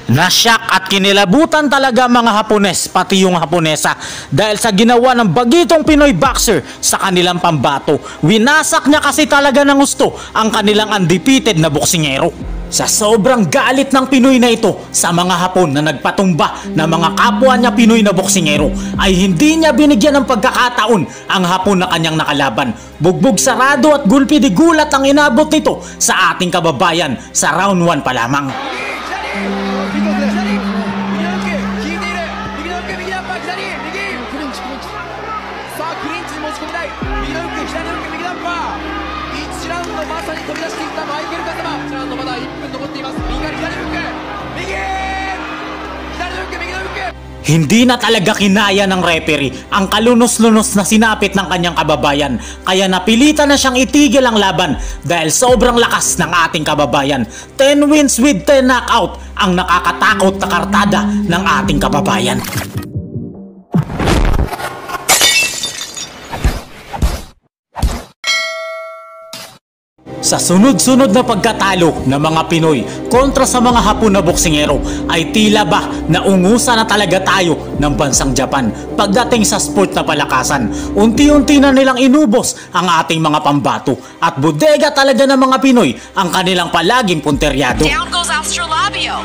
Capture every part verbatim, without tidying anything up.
Nasyak at kinilabutan talaga mga Hapones pati yung Haponesa dahil sa ginawa ng bagitong Pinoy boxer sa kanilang pambato. Winasak niya kasi talaga ng gusto ang kanilang undefeated na boksingero. Sa sobrang galit ng Pinoy na ito sa mga Hapon na nagpatumba na mga kapwa niya Pinoy na boksingero ay hindi niya binigyan ng pagkakataon ang Hapon na kanyang nakalaban. Bugbog sarado at gulpi di gulat ang inabot nito sa ating kababayan sa round one pa lamang. Hindi na talaga kinaya ng referee ang kalunos-lunos na sinapit ng kanyang kababayan, kaya napilitan na siyang itigil ang laban dahil sobrang lakas ng ating kababayan. ten wins with ten knockout ang nakakatakot na kartada ng ating kababayan. Sa sunod-sunod na pagkatalo ng mga Pinoy kontra sa mga Hapon na boksingero ay tila ba naungusan na talaga tayo ng bansang Japan pagdating sa sport na palakasan. Unti-unti na nilang inubos ang ating mga pambato at bodega talaga ng mga Pinoy ang kanilang palaging punteryado. Down goes Astrolabio.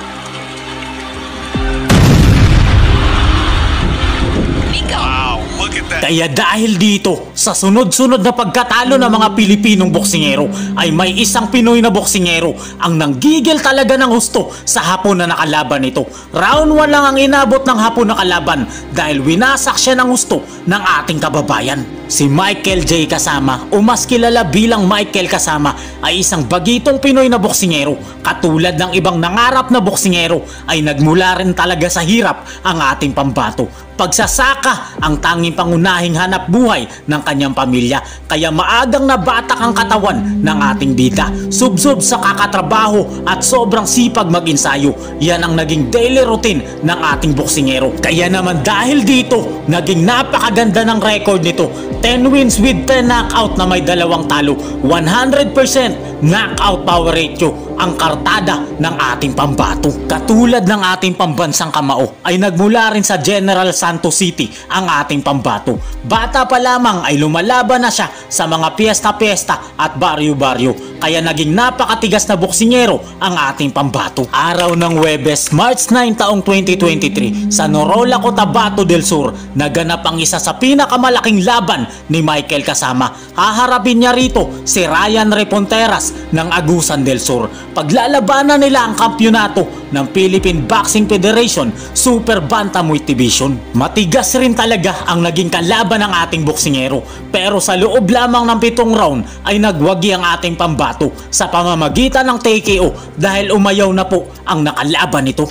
Wow, look at that. Kaya dahil dito, sa sunod-sunod na pagkatalo ng mga Pilipinong boksingero ay may isang Pinoy na boksingero ang nanggigil talaga ng husto sa Hapon na nakalaban nito. Round one lang ang inabot ng Hapon na kalaban dahil winasak siya ng husto ng ating kababayan. Si Michael J. Kasama o mas kilala bilang Michael Kasama ay isang bagitong Pinoy na boksingero. Katulad ng ibang nangarap na boksingero ay nagmula rin talaga sa hirap ang ating pambato. Pagsasaka ang tanging pangunahing hanap buhay ng kanyang pamilya, kaya maagang nabatak ang katawan ng ating bida. Subsob sa kakatrabaho at sobrang sipag mag-insayo, yan ang naging daily routine ng ating boksingero. Kaya naman dahil dito, naging napakaganda ng record nito. ten wins with ten knockout na may dalawang talo. one hundred percent knockout power ratio ang kartada ng ating pambato. Katulad ng ating pambansang kamao ay nagmula rin sa General Santos City ang ating pambato. Bata pa lamang ay lumalaban na siya sa mga piyesta-piyesta at baryo-baryo, kaya naging napakatigas na boksingero ang ating pambato. Araw ng Huwebes, March nine taong twenty twenty-three sa Norola, Cotabato del Sur, naganap ang isa sa pinakamalaking laban ni Michael Kasama. Haharapin niya rito si Ryan Reponteras ng Agusan del Sur. Paglalabanan nila ang kampyonato ng Philippine Boxing Federation Super Bantamweight Division. Matigas rin talaga ang naging kalaban ng ating boksingero, pero sa loob lamang ng pitong round ay nagwagi ang ating pambato sa pamamagitan ng T K O dahil umayaw na po ang nakalaban nito.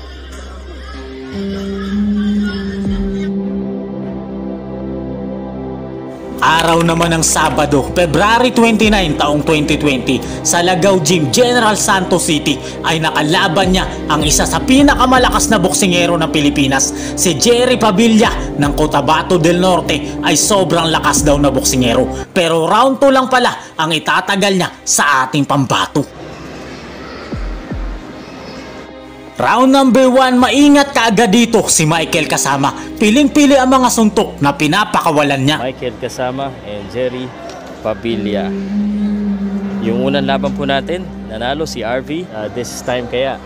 Araw naman ng Sabado, February twenty-nine taong twenty twenty, sa Lagaw Gym, General Santos City ay nakalaban niya ang isa sa pinakamalakas na boksingero ng Pilipinas. Si Jerry Pavilla ng Cotabato del Norte ay sobrang lakas daw na boksingero, pero round two lang pala ang itatagal niya sa ating pambato. Round number one, maingat ka agad dito si Michael Kasama. Piling-pili ang mga suntok na pinapakawalan niya. Michael Kasama and Jerry Pavilla. Yung unang laban po natin, nanalo si R V. Uh, this time kaya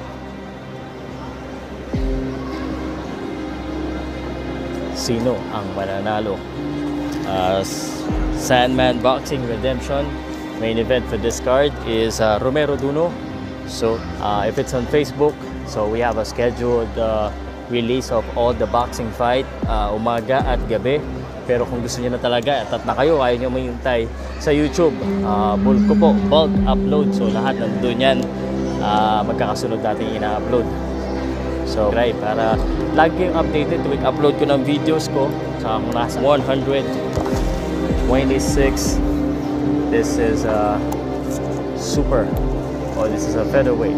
sino ang mananalo? Uh, Sandman Boxing Redemption. Main event for this card is uh, Romero Duno. So uh, if it's on Facebook, so we have a scheduled uh, release of all the boxing fight, uh, umaga at gabi. Pero kung gusto niyo na talaga at na kayo, ayaw niyo mahintay sa YouTube, uh, bulk ko po, bulk upload. So lahat nandun yan, uh, magkakasunod natin ina-upload. So right, para lagi updated tuwing upload ko ng videos ko. Sa so, nasa one hundred twenty-six, this is uh, super. Oh, this is a featherweight.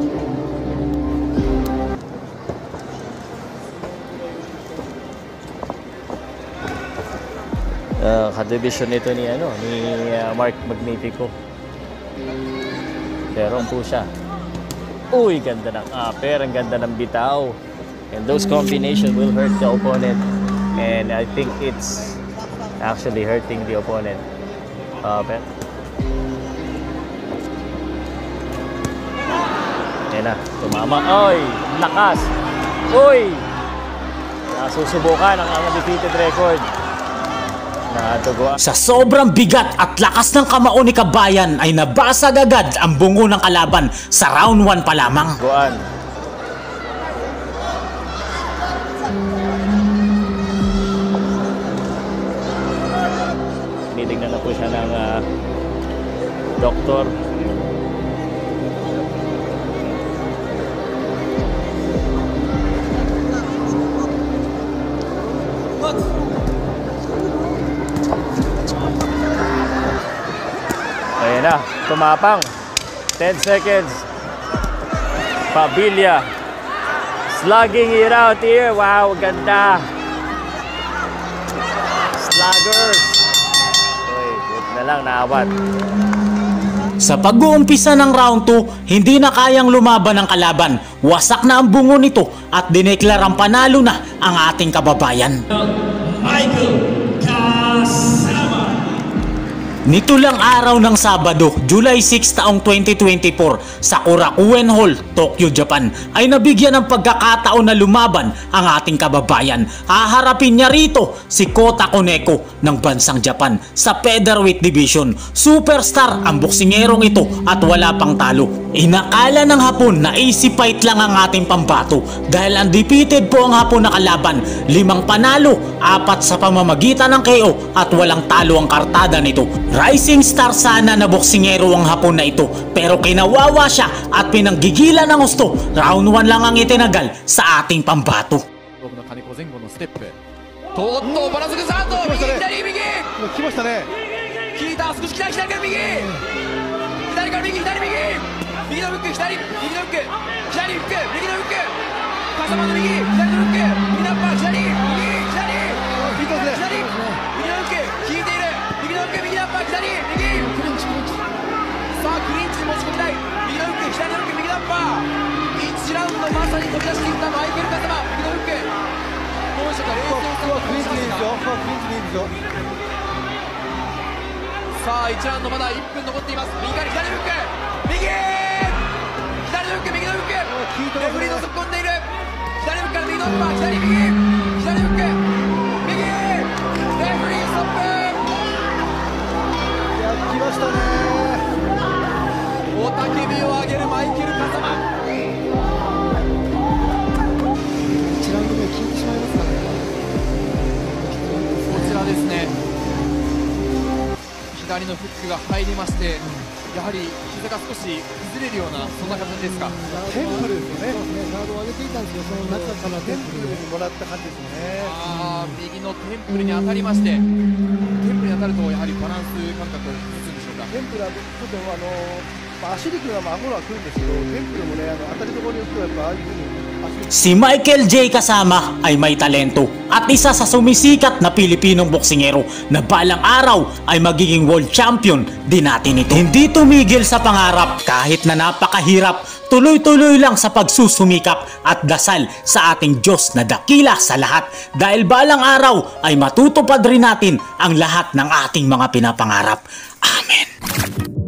Uh, ka-division nito ni ano ni uh, Mark Magnifico. Pero po siya. Uy, ganda ng upper, ang ganda ng bitaw. And those combination will hurt the opponent. And I think it's actually hurting the opponent. Upper. Yan na, tumama. Oy, lakas. Uy! Nasusubukan ang undefeated record. Natuguan. Sa sobrang bigat at lakas ng kamao ni Kabayan ay nabasag agad ang bungo ng kalaban sa round one pa lamang. Guan. Tinitingnan na po siya ng uh, doktor. Ayan na, tumapang. ten seconds. Pabilia. Slugging it out here. Wow, ganda. Sluggers. Uy, good na lang, naawat. Sa pag-uumpisa ng round two, hindi na kayang lumaban ng kalaban. Wasak na ang bungo nito at dineklarang panalo na ang ating kababayan. Michael Kasama. Nito lang araw ng Sabado, July six taong twenty twenty-four sa Korakuen Hall, Tokyo, Japan ay nabigyan ng pagkakataon na lumaban ang ating kababayan. Haharapin niya rito si Kota Koneko ng bansang Japan sa featherweight division. Superstar ang boksingerong ito at wala pang talo. Inakala ng Hapon na easy fight lang ang ating pambato dahil undefeated po ang Hapon na kalaban. Limang panalo, apat sa pamamagitan ng K O at walang talo ang kartada nito. Rising star sana na boksingero ang Hapon na ito pero kinawawa siya at pinanggigilan ng gusto. Round one lang ang itinagal sa ating pambato. とっとバランスグサート右左右来ましたね聞いた少し左左から右左から右左右右のフック左右のフック左フック右のフック風間の右左のフック右ナッパー左右左左右のフック効いている右のフック右ナッパー左右さあクリンチに持ち込みたい右のフック左のフック右ナッパーいちラウンドまさに飛び出していったマイケル風間右のフックどうしたか冷静さをクリンチでいいですよクリンチでいいですよさあいちラウンドまだいっぷん残っています右から左フック右左のフック右のフックレフリーの突っ込んでいる左フックから右のフック左右左フック右レフリーストップやってきましたね雄たけびを上げるマイケル風間いちラウンド目効いてしまいますかねこちらですね左のフックが入りましてやはり膝が少し崩れるようなそんな形ですかテンプルですよねガードを上げていたんですけどその中からテンプルにもらった感じですねあ右のテンプルに当たりましてテンプルに当たるとやはりバランス感覚を崩すんでしょうかテンプルはちょっとあの足力がまあゴロは来るんですけどテンプルもねあの当たりどころによってはやっぱああいうふうに Si Michael J. Kasama ay may talento at isa sa sumisikat na Pilipinong boksingero na balang araw ay magiging world champion din natin ito. Hindi tumigil sa pangarap kahit na napakahirap, tuloy-tuloy lang sa pagsusumikap at dasal sa ating Diyos na dakila sa lahat dahil balang araw ay matutupad rin natin ang lahat ng ating mga pinapangarap. Amen.